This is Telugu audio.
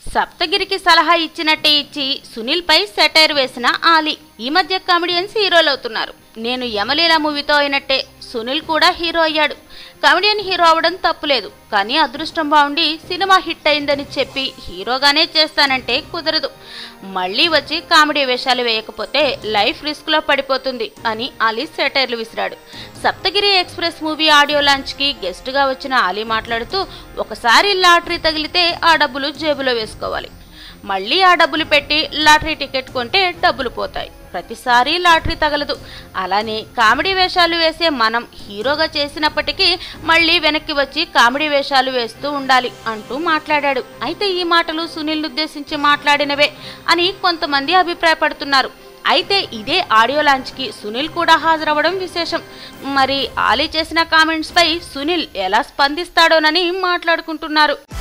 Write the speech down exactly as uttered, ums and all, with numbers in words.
సప్తగిరికి సలహా ఇచ్చినట్టే ఇచ్చి సునీల్ పై సెటైర్ వేసిన ఆలీ ఈ మధ్య కామెడియన్స్ హీరోలు అవుతున్నారు. నేను యమలీల మూవీతో అయినట్టే సునీల్ కూడా హీరో అయ్యాడు. కామెడియన్ హీరో అవడం తప్పులేదు, కానీ అదృష్టం బాగుండి సినిమా హిట్ అయిందని చెప్పి హీరోగానే చేస్తానంటే కుదరదు. మళ్లీ వచ్చి కామెడీ వేషాలు వేయకపోతే లైఫ్ రిస్క్ లో పడిపోతుంది అని ఆలీ సెటైర్లు విసిరాడు. Saptagiri express movie audio launch కి గెస్ట్ గా వచ్చిన ఆలీ మాట్లాడుతూ, ఒకసారి లాటరీ తగిలితే ఆ డబ్బులు జేబులో వేసుకోవాలి, మళ్ళీ ఆ డబ్బులు పెట్టి లాటరీ టికెట్ కొంటే డబ్బులు పోతాయి, ప్రతిసారి లాటరీ తగలదు. అలానే కామెడీ వేషాలు వేసే మనం హీరోగా చేసినప్పటికీ మళ్ళీ వెనక్కి వచ్చి కామెడీ వేషాలు వేస్తూ ఉండాలి అంటూ మాట్లాడాడు. అయితే ఈ మాటలు సునీల్ ఉద్దేశించి మాట్లాడినవే అని కొంతమంది అభిప్రాయపడుతున్నారు. అయితే ఇదే ఆడియో లాంచ్ కి సునీల్ కూడా హాజరవ్వడం విశేషం. మరి ఆలీ చేసిన కామెంట్స్ పై సునీల్ ఎలా స్పందిస్తాడోనని మాట్లాడుకుంటున్నారు.